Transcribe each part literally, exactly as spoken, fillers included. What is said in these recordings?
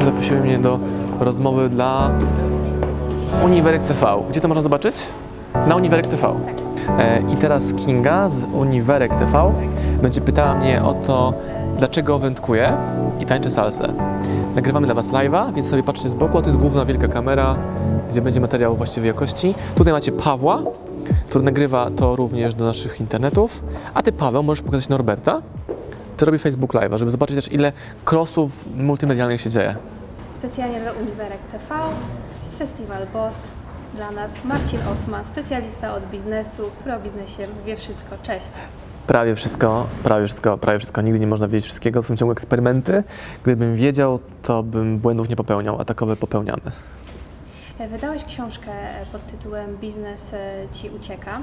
serdecznie zaprosiły mnie do rozmowy dla Uniwerek T V. Gdzie to można zobaczyć? Na Uniwerek T V. I teraz Kinga z Uniwerek T V będzie pytała mnie o to, dlaczego wędkuję i tańczę salsę. Nagrywamy dla Was live'a, więc sobie patrzcie z boku, a to jest główna wielka kamera, gdzie będzie materiał właściwej jakości. Tutaj macie Pawła, który nagrywa to również do naszych internetów. A Ty, Paweł, możesz pokazać Norberta, który robi Facebook Live'a, żeby zobaczyć też, ile crossów multimedialnych się dzieje. Specjalnie dla Uniwerek T V z Festival Boss. Dla nas Marcin Osman, specjalista od biznesu, który o biznesie wie wszystko. Cześć. Prawie wszystko, prawie wszystko, prawie wszystko. Nigdy nie można wiedzieć wszystkiego, to są ciągłe eksperymenty. Gdybym wiedział, to bym błędów nie popełniał, a takowe popełniamy. Wydałeś książkę pod tytułem Biznes Ci ucieka,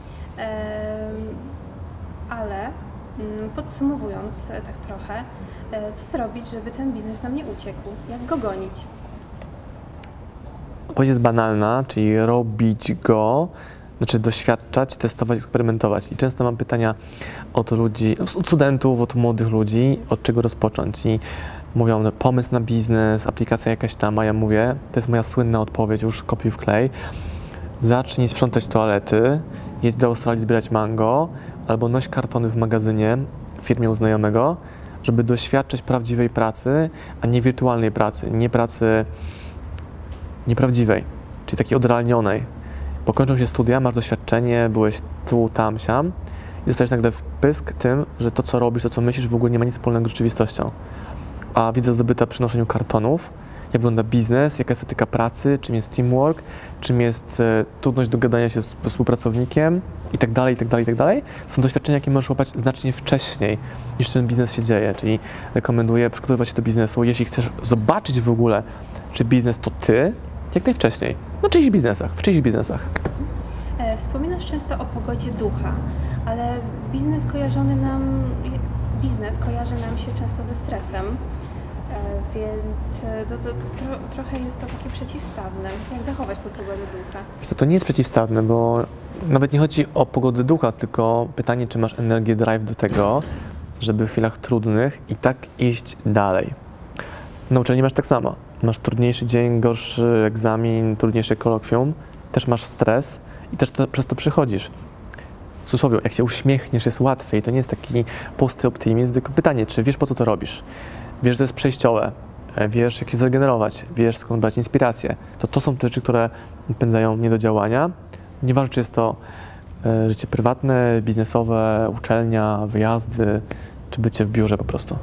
ale podsumowując tak trochę, co zrobić, żeby ten biznes nam nie uciekł? Jak go gonić? Odpowiedź jest banalna, czyli robić go, znaczy doświadczać, testować, eksperymentować. I często mam pytania od ludzi, od studentów, od młodych ludzi, od czego rozpocząć. I mówią, no, pomysł na biznes, aplikacja jakaś tam, a ja mówię, to jest moja słynna odpowiedź, już kopiuj wklej. Zacznij sprzątać toalety, jedź do Australii zbierać mango, albo noś kartony w magazynie w firmie u znajomego, żeby doświadczyć prawdziwej pracy, a nie wirtualnej pracy, nie pracy nieprawdziwej, czyli takiej odrealnionej. Bo kończą się studia, masz doświadczenie, byłeś tu, tam, siam i dostajesz nagle wpysk tym, że to, co robisz, to, co myślisz, w ogóle nie ma nic wspólnego z rzeczywistością. A wiedza zdobyta przy noszeniu kartonów, jak wygląda biznes, jaka jest etyka pracy, czym jest teamwork, czym jest e, trudność dogadania się z współpracownikiem i tak dalej, i tak dalej, i tak dalej. Są doświadczenia, jakie możesz łapać znacznie wcześniej, niż ten biznes się dzieje. Czyli rekomenduję przygotowywać się do biznesu, jeśli chcesz zobaczyć w ogóle, czy biznes to ty, jak najwcześniej. No, czyichś biznesach, w czyichś biznesach. Wspominasz często o pogodzie ducha, ale biznes kojarzony nam, biznes kojarzy nam się często ze stresem, więc to, to, tro, trochę jest to takie przeciwstawne. Jak zachować tę pogodę ducha? Wiesz co, to nie jest przeciwstawne, bo nawet nie chodzi o pogodę ducha, tylko pytanie, czy masz energię, drive do tego, żeby w chwilach trudnych i tak iść dalej. Na uczelni masz tak samo. Masz trudniejszy dzień, gorszy egzamin, trudniejsze kolokwium, też masz stres i też to, przez to przychodzisz. W cudzysłowie, jak się uśmiechniesz, jest łatwiej. To nie jest taki pusty optymizm, tylko pytanie, czy wiesz, po co to robisz? Wiesz, że to jest przejściowe, wiesz, jak się zregenerować, wiesz, skąd brać inspirację. To to są te rzeczy, które napędzają mnie do działania. Nieważne, czy jest to e, życie prywatne, biznesowe, uczelnia, wyjazdy, czy bycie w biurze po prostu.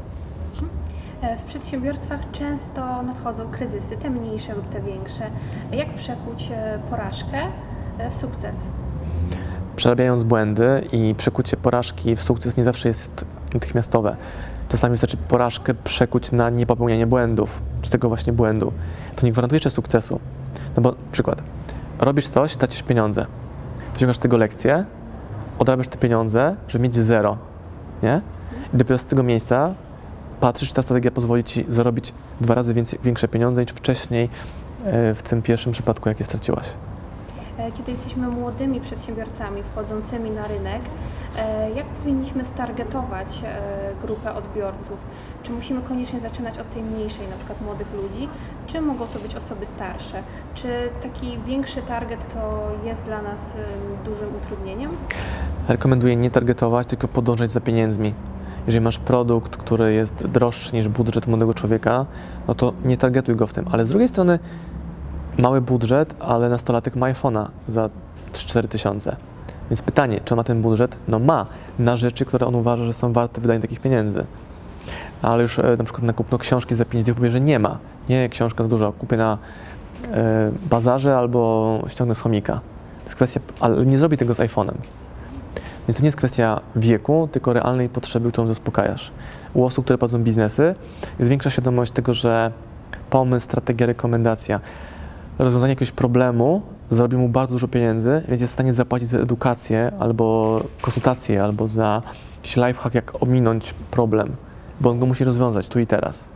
W przedsiębiorstwach często nadchodzą kryzysy, te mniejsze lub te większe. Jak przekuć porażkę w sukces? Przerabiając błędy i przekucie porażki w sukces nie zawsze jest natychmiastowe. Czasami wystarczy porażkę przekuć na niepopełnianie błędów, czy tego właśnie błędu. To nie gwarantuje jeszcze sukcesu. No bo przykład, robisz coś, tracisz pieniądze, wyciągasz z tego lekcję, odrabiasz te pieniądze, żeby mieć zero, nie? I dopiero z tego miejsca patrzysz, czy ta strategia pozwoli Ci zarobić dwa razy więcej, większe pieniądze niż wcześniej w tym pierwszym przypadku, jakie straciłaś. Kiedy jesteśmy młodymi przedsiębiorcami wchodzącymi na rynek, jak powinniśmy stargetować grupę odbiorców? Czy musimy koniecznie zaczynać od tej mniejszej, na przykład młodych ludzi, czy mogą to być osoby starsze? Czy taki większy target to jest dla nas dużym utrudnieniem? Rekomenduję nie targetować, tylko podążać za pieniędzmi. Jeżeli masz produkt, który jest droższy niż budżet młodego człowieka, no to nie targetuj go w tym. Ale z drugiej strony mały budżet, ale nastolatek ma iPhone'a za trzy cztery tysiące. Więc pytanie, czy ma ten budżet? No ma, na rzeczy, które on uważa, że są warte wydania takich pieniędzy. Ale już na przykład na kupno książki za pięć dych powie, że nie ma. Nie, książka za dużo, kupię na y, bazarze albo ściągnę z chomika. To jest kwestia, ale nie zrobi tego z iPhone'em. Więc to nie jest kwestia wieku, tylko realnej potrzeby, którą zaspokajasz. U osób, które prowadzą biznesy, jest większa świadomość tego, że pomysł, strategia, rekomendacja, rozwiązanie jakiegoś problemu zarobi mu bardzo dużo pieniędzy, więc jest w stanie zapłacić za edukację, albo konsultację, albo za jakiś lifehack, jak ominąć problem, bo on go musi rozwiązać tu i teraz.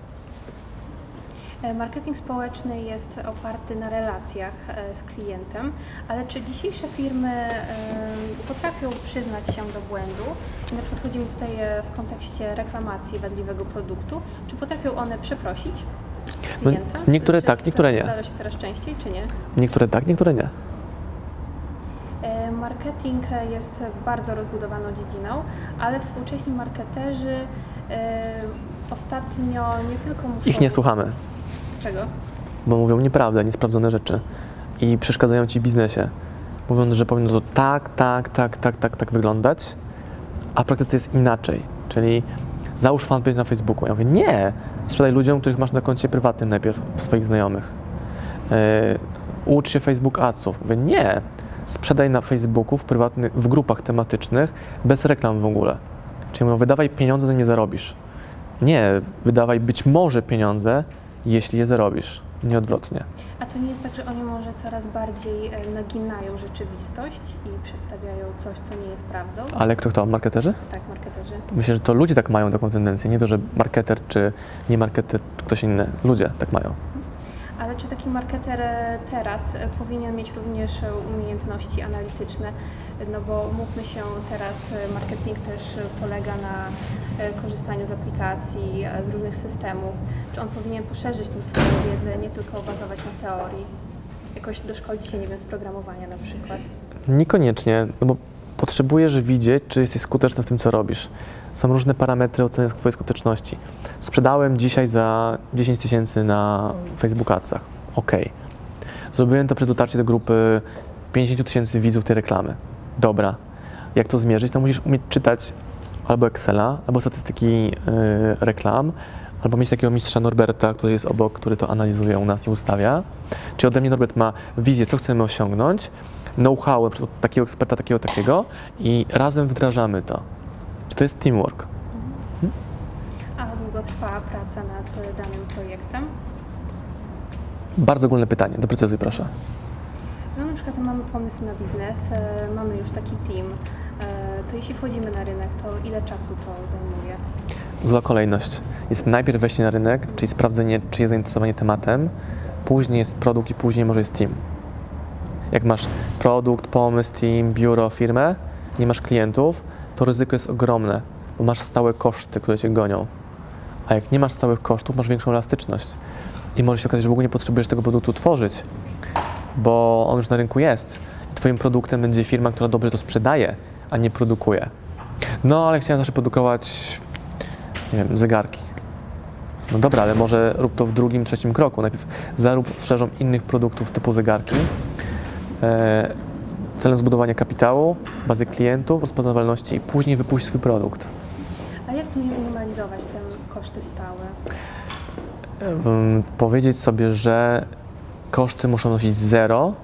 Marketing społeczny jest oparty na relacjach z klientem, ale czy dzisiejsze firmy potrafią przyznać się do błędu? Na przykład chodzi mi tutaj w kontekście reklamacji wadliwego produktu. Czy potrafią one przeprosić? klienta? No, niektóre czy, tak, czy niektóre to nie. Zdarza się coraz częściej, czy nie? Niektóre tak, niektóre nie. E, Marketing jest bardzo rozbudowaną dziedziną, ale współcześni marketerzy e, ostatnio nie tylko muszą... Ich nie słuchamy, Czego? bo mówią nieprawdę, niesprawdzone rzeczy i przeszkadzają ci w biznesie. Mówią, że powinno to tak, tak, tak, tak, tak, tak wyglądać, a w praktyce jest inaczej. Czyli załóż fanpage na Facebooku. Ja mówię, nie, sprzedaj ludziom, których masz na koncie prywatnym najpierw, swoich znajomych. Yy, ucz się Facebook Adsów. Mówię, nie, sprzedaj na Facebooku, w prywatnych, w grupach tematycznych, bez reklam w ogóle. Czyli mówią, wydawaj pieniądze, zanim je zarobisz. Nie, wydawaj być może pieniądze, jeśli je zarobisz, nie odwrotnie. A to nie jest tak, że oni może coraz bardziej e, naginają rzeczywistość i przedstawiają coś, co nie jest prawdą? Ale kto kto? Marketerzy? Tak, marketerzy. Myślę, że to ludzie tak mają taką tendencję, nie to, że marketer czy nie marketer, czy ktoś inny. Ludzie tak mają. Ale czy taki marketer e, teraz e, powinien mieć również e, umiejętności analityczne? No bo mówmy się, teraz e, marketing też e, polega na e, korzystaniu z aplikacji, e, z różnych systemów. Czy on powinien poszerzyć tą swoją wiedzę, nie tylko bazować na teorii? Jakoś doszkolić się, nie wiem, z programowania na przykład? Niekoniecznie, no bo potrzebujesz widzieć, czy jesteś skuteczny w tym, co robisz. Są różne parametry oceny twojej skuteczności. Sprzedałem dzisiaj za dziesięć tysięcy na Facebook Adsach. OK. Zrobiłem to przez dotarcie do grupy pięćdziesiąt tysięcy widzów tej reklamy. Dobra. Jak to zmierzyć? No musisz umieć czytać albo Excela, albo statystyki yy, reklam, albo mieć takiego mistrza Norberta, który jest obok, który to analizuje u nas i ustawia. Czyli ode mnie Norbert ma wizję, co chcemy osiągnąć, know-how od takiego eksperta, takiego, takiego i razem wdrażamy to. Czy to jest teamwork? Mhm. A długo trwa praca nad danym projektem? Bardzo ogólne pytanie, doprecyzuj proszę. No na przykład mamy pomysł na biznes, e, mamy już taki team, e, to jeśli wchodzimy na rynek, to ile czasu to zajmuje? Zła kolejność. Jest najpierw wejście na rynek, czyli sprawdzenie, czy jest zainteresowanie tematem, później jest produkt i później może jest team. Jak masz produkt, pomysł, team, biuro, firmę, nie masz klientów, to ryzyko jest ogromne, bo masz stałe koszty, które cię gonią. A jak nie masz stałych kosztów, masz większą elastyczność. I może się okazać, że w ogóle nie potrzebujesz tego produktu tworzyć, bo on już na rynku jest. I twoim produktem będzie firma, która dobrze to sprzedaje, a nie produkuje. No, ale chciałem zawsze produkować, nie wiem, zegarki. No dobra, ale może rób to w drugim, trzecim kroku. Najpierw zarób sprzedażą innych produktów typu zegarki, e, celem zbudowania kapitału, bazy klientów, rozpoznawalności i później wypuść swój produkt. A jak zminimalizować te koszty stałe? Um, powiedzieć sobie, że koszty muszą nosić zero,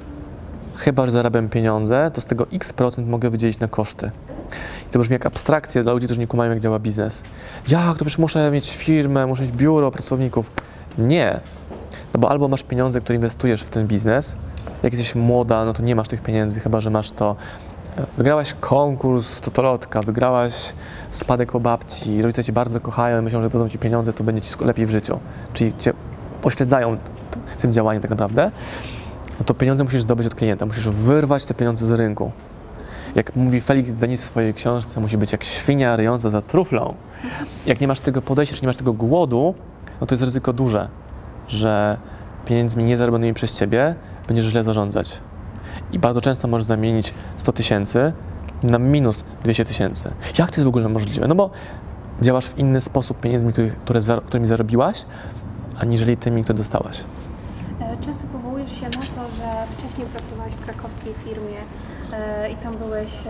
chyba że zarabiam pieniądze, to z tego x procent mogę wydzielić na koszty. I to brzmi jak abstrakcja dla ludzi, którzy nie kumają, jak działa biznes. Jak, to przecież muszę mieć firmę, muszę mieć biuro, pracowników. Nie. No bo albo masz pieniądze, które inwestujesz w ten biznes, jak jesteś młoda, no to nie masz tych pieniędzy, chyba że masz to. Wygrałaś konkurs w totolotka, wygrałaś spadek po babci, rodzice cię bardzo kochają i myślą, że dadzą ci pieniądze, to będzie ci lepiej w życiu. Czyli cię pośledzają w tym działaniu tak naprawdę. No to pieniądze musisz zdobyć od klienta, musisz wyrwać te pieniądze z rynku. Jak mówi Felix Denis w swojej książce, musi być jak świnia ryjąca za truflą. Jak nie masz tego podejścia, nie masz tego głodu, no to jest ryzyko duże, że pieniędzmi niezarobionymi przez ciebie będziesz źle zarządzać. I bardzo często możesz zamienić sto tysięcy na minus dwieście tysięcy. Jak to jest w ogóle możliwe? No bo działasz w inny sposób pieniędzmi, które, które, którymi zarobiłaś, aniżeli tymi, które dostałaś. Często powołujesz się na to, że wcześniej pracowałeś w krakowskiej firmie e, i tam byłeś, e,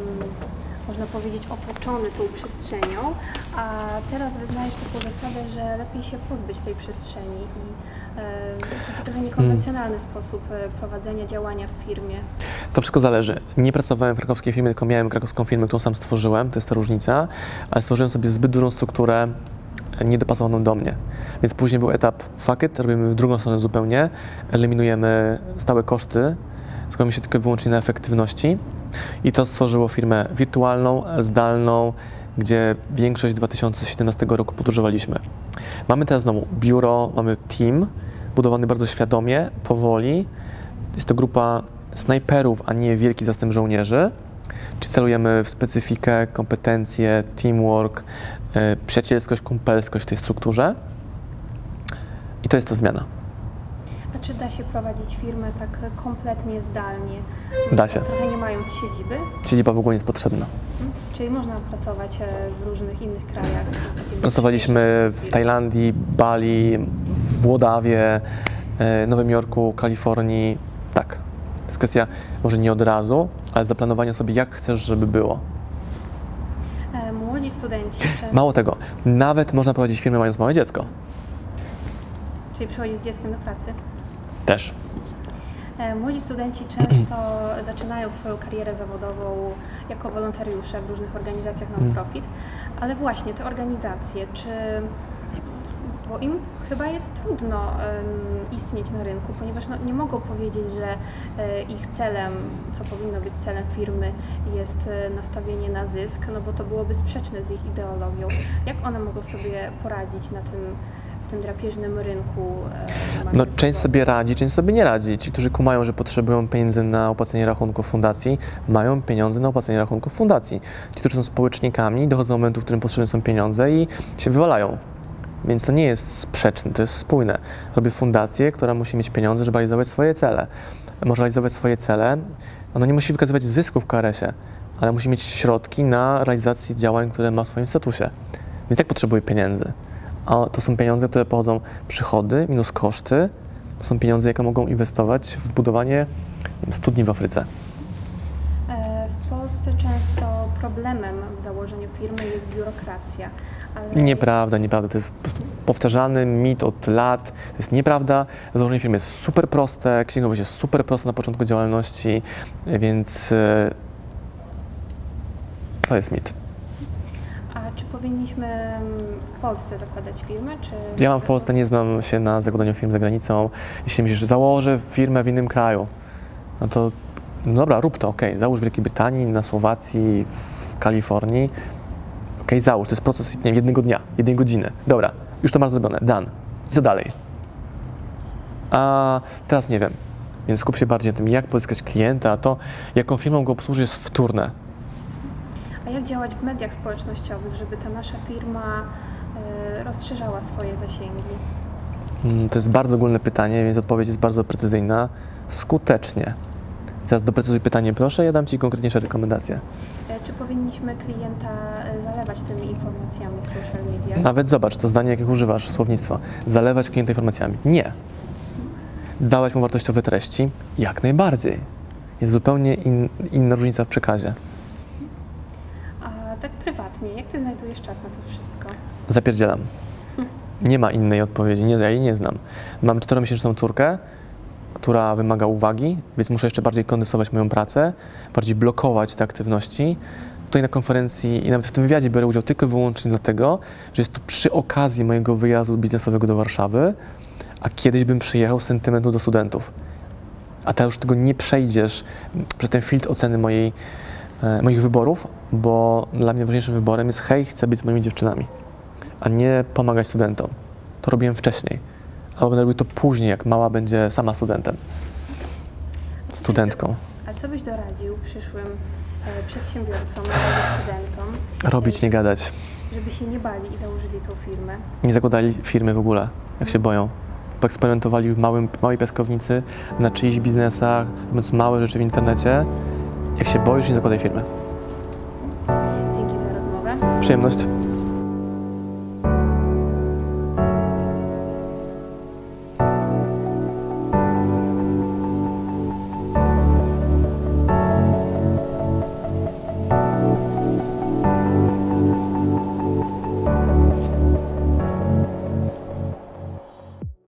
można powiedzieć, otoczony tą przestrzenią, a teraz wyznajesz taką zasadę, że lepiej się pozbyć tej przestrzeni i e, taki trochę niekonwencjonalny hmm. sposób e, prowadzenia działania w firmie. To wszystko zależy. Nie pracowałem w krakowskiej firmie, tylko miałem krakowską firmę, którą sam stworzyłem, to jest ta różnica, ale stworzyłem sobie zbyt dużą strukturę niedopasowaną do mnie. Więc później był etap fuck it, robimy w drugą stronę zupełnie, eliminujemy stałe koszty, skupiamy się tylko i wyłącznie na efektywności i to stworzyło firmę wirtualną, zdalną, gdzie większość dwa tysiące siedemnastego roku podróżowaliśmy. Mamy teraz znowu biuro, mamy team, budowany bardzo świadomie, powoli. Jest to grupa snajperów, a nie wielki zastęp żołnierzy. Czy celujemy w specyfikę, kompetencje, teamwork, yy, przyjacielskość, kumpelskość w tej strukturze. I to jest ta zmiana. A czy da się prowadzić firmę tak kompletnie zdalnie? Da się. Trochę nie mając siedziby? Siedziba w ogóle nie jest potrzebna. Hmm? Czyli można pracować w różnych innych krajach? Pracowaliśmy w Tajlandii, Bali, w Łodawie, Nowym Jorku, Kalifornii. Tak. To jest kwestia może nie od razu, ale zaplanowania sobie, jak chcesz, żeby było. Młodzi studenci często... Mało tego, nawet można prowadzić firmę mając małe dziecko. Czyli przychodzi z dzieckiem do pracy? Też. Młodzi studenci często zaczynają swoją karierę zawodową jako wolontariusze w różnych organizacjach non-profit, ale właśnie te organizacje, czy... bo im chyba jest trudno um, istnieć na rynku, ponieważ no, nie mogą powiedzieć, że e, ich celem, co powinno być celem firmy, jest e, nastawienie na zysk, no bo to byłoby sprzeczne z ich ideologią. Jak one mogą sobie poradzić na tym, w tym drapieżnym rynku? E, no, część sobie radzi, część sobie nie radzi. Ci, którzy kumają, że potrzebują pieniędzy na opłacenie rachunków fundacji, mają pieniądze na opłacenie rachunków fundacji. Ci, którzy są społecznikami, dochodzą do momentu, w którym potrzebne są pieniądze i się wywalają. Więc to nie jest sprzeczne, to jest spójne. Robię fundację, która musi mieć pieniądze, żeby realizować swoje cele. Może realizować swoje cele, ona nie musi wykazywać zysków w K R S-ie, ale musi mieć środki na realizację działań, które ma w swoim statusie. Więc tak potrzebuje pieniędzy. A to są pieniądze, które pochodzą przychody minus koszty. To są pieniądze, jakie mogą inwestować w budowanie studni w Afryce. W Polsce często problemem w założeniu firmy jest biurokracja. Ale... Nieprawda, nieprawda. To jest po prostu powtarzany mit od lat. To jest nieprawda. Założenie firmy jest super proste, księgowość jest super prosta na początku działalności, więc to jest mit. A czy powinniśmy w Polsce zakładać firmę? Czy... Ja mam w Polsce, nie znam się na zakładaniu firm za granicą. Jeśli myślisz, że założę firmę w innym kraju, no to no dobra, rób to, okej. Okay. Załóż w Wielkiej Brytanii, na Słowacji, w Kalifornii. Okej, okay, załóż, to jest proces nie wiem, jednego dnia, jednej godziny. Dobra, już to masz zrobione, done. I co dalej? A teraz nie wiem, więc skup się bardziej na tym, jak pozyskać klienta, a to, jaką firmą go obsłuży, jest wtórne. A jak działać w mediach społecznościowych, żeby ta nasza firma y, rozszerzała swoje zasięgi? To jest bardzo ogólne pytanie, więc odpowiedź jest bardzo precyzyjna. Skutecznie. Teraz doprecyzuj pytanie, proszę, ja dam Ci konkretniejsze rekomendacje. Czy powinniśmy klienta zalewać tymi informacjami w social media? Nawet zobacz, to zdanie, jakiego używasz, słownictwa. Zalewać klienta informacjami. Nie. Dawać mu wartościowe treści? Jak najbardziej. Jest zupełnie in, inna różnica w przekazie. A tak prywatnie, jak Ty znajdujesz czas na to wszystko? Zapierdzielam. Nie ma innej odpowiedzi, nie, ja jej nie znam. Mam czteromiesięczną córkę, która wymaga uwagi, więc muszę jeszcze bardziej kondensować moją pracę, bardziej blokować te aktywności. Tutaj na konferencji i nawet w tym wywiadzie biorę udział tylko i wyłącznie dlatego, że jest to przy okazji mojego wyjazdu biznesowego do Warszawy, a kiedyś bym przyjechał z sentymentu do studentów. A teraz już tego nie przejdziesz przez ten filtr oceny mojej, e, moich wyborów, bo dla mnie ważniejszym wyborem jest hej, chcę być z moimi dziewczynami, a nie pomagać studentom. To robiłem wcześniej. Albo będę robił to później, jak mała będzie sama studentem, studentką. A co byś doradził przyszłym e, przedsiębiorcom, młodym studentom? Robić, nie gadać. Żeby się nie bali i założyli tą firmę. Nie zakładali firmy w ogóle, jak się boją. Poeksperymentowali w małym, małej piaskownicy, na czyichś biznesach, robiąc małe rzeczy w internecie. Jak się boisz, nie zakładaj firmy. Dzięki za rozmowę. Przyjemność.